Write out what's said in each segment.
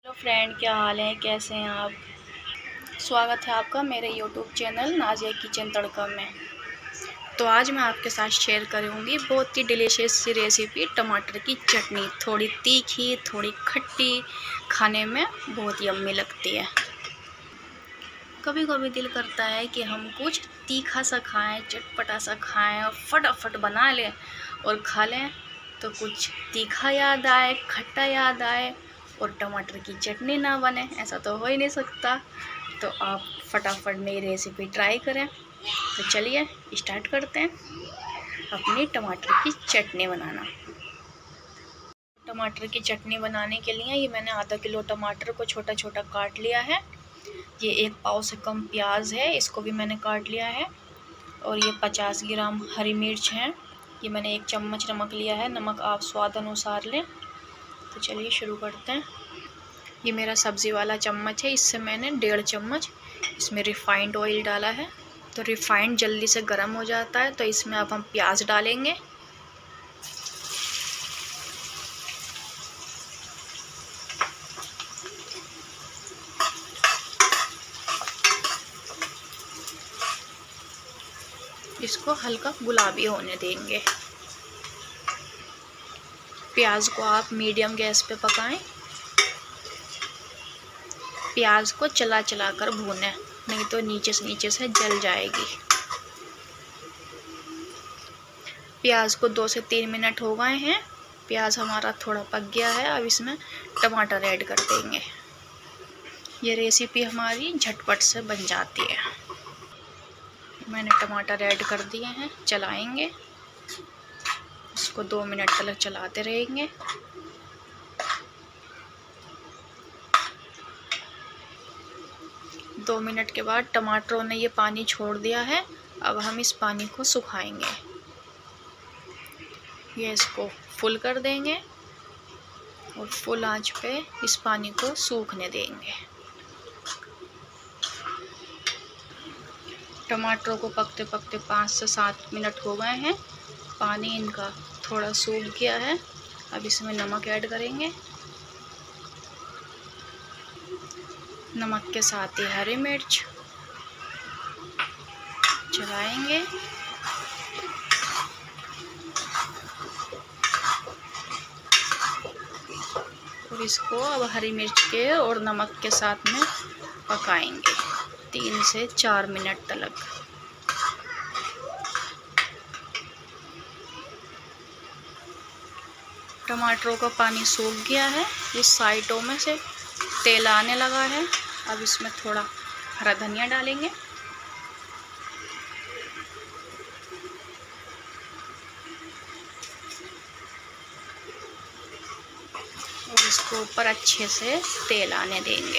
Hello friend, क्या हाल है? कैसे हैं आप? स्वागत है आपका मेरे YouTube channel Nazia kitchen tadka में। तो आज मैं आपके साथ शेयर करूंगी बहुत ही डिलीशियस सी रेसिपी, टमाटर की चटनी। थोड़ी तीखी, थोड़ी खट्टी, खाने में बहुत यम्मी लगती है। कभी कभी दिल करता है कि हम कुछ तीखा सा खाएं, चटपटा सा खाएं और फटाफट बना लें और खा लें। तो कुछ तीखा याद आए, खट्टा याद आए और टमाटर की चटनी ना बने, ऐसा तो हो ही नहीं सकता। तो आप फटाफट मेरी रेसिपी ट्राई करें। तो चलिए स्टार्ट करते हैं अपनी टमाटर की चटनी बनाना। टमाटर की चटनी बनाने के लिए ये मैंने आधा किलो टमाटर को छोटा छोटा काट लिया है। ये 1 पाव से कम प्याज है, इसको भी मैंने काट लिया है। और ये 50 ग्राम हरी मिर्च है। ये मैंने 1 चम्मच नमक लिया है, नमक आप स्वाद अनुसार लें। तो चलिए शुरू करते हैं। ये मेरा सब्ज़ी वाला चम्मच है, इससे मैंने 1.5 चम्मच इसमें रिफ़ाइंड ऑयल डाला है। तो रिफ़ाइंड जल्दी से गर्म हो जाता है, तो इसमें अब हम प्याज डालेंगे। इसको हल्का गुलाबी होने देंगे। प्याज को आप मीडियम गैस पे पकाएं। प्याज को चला चला कर भूनें, नहीं तो नीचे से जल जाएगी। प्याज को 2 से 3 मिनट हो गए हैं। प्याज हमारा थोड़ा पक गया है। अब इसमें टमाटर ऐड कर देंगे। ये रेसिपी हमारी झटपट से बन जाती है। मैंने टमाटर ऐड कर दिए हैं, चलाएंगे। इसको 2 मिनट तक चलाते रहेंगे। दो मिनट के बाद टमाटरों ने ये पानी छोड़ दिया है। अब हम इस पानी को सुखाएंगे। ये इसको फुल कर देंगे और फुल आंच पे इस पानी को सूखने देंगे। टमाटरों को पकते पकते 5 से 7 मिनट हो गए हैं। पानी इनका थोड़ा सूख गया है। अब इसमें नमक ऐड करेंगे। नमक के साथ ही हरी मिर्च, चलाएंगे। और इसको अब हरी मिर्च के और नमक के साथ में पकाएंगे 3 से 4 मिनट तक। टमाटरों का पानी सूख गया है। इस साइडों में से तेल आने लगा है। अब इसमें थोड़ा हरा धनिया डालेंगे। और इसको ऊपर अच्छे से तेल आने देंगे।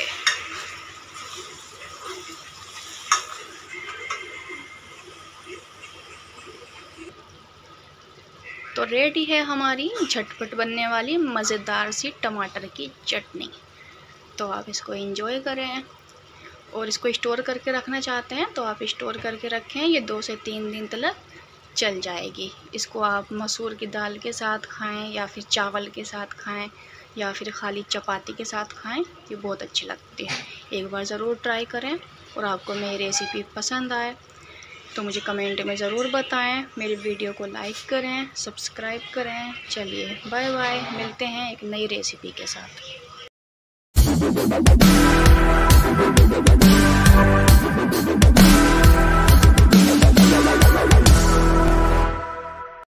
तो रेडी है हमारी झटपट बनने वाली मज़ेदार सी टमाटर की चटनी। तो आप इसको एंजॉय करें। और इसको स्टोर करके रखना चाहते हैं तो आप स्टोर करके रखें। ये 2 से 3 दिन तक चल जाएगी। इसको आप मसूर की दाल के साथ खाएं, या फिर चावल के साथ खाएं, या फिर खाली चपाती के साथ खाएं। ये बहुत अच्छी लगती है। एक बार ज़रूर ट्राई करें। और आपको मेरी रेसिपी पसंद आए तो मुझे कमेंट में ज़रूर बताएं। मेरी वीडियो को लाइक करें, सब्सक्राइब करें। चलिए बाय बाय, मिलते हैं एक नई रेसिपी के साथ।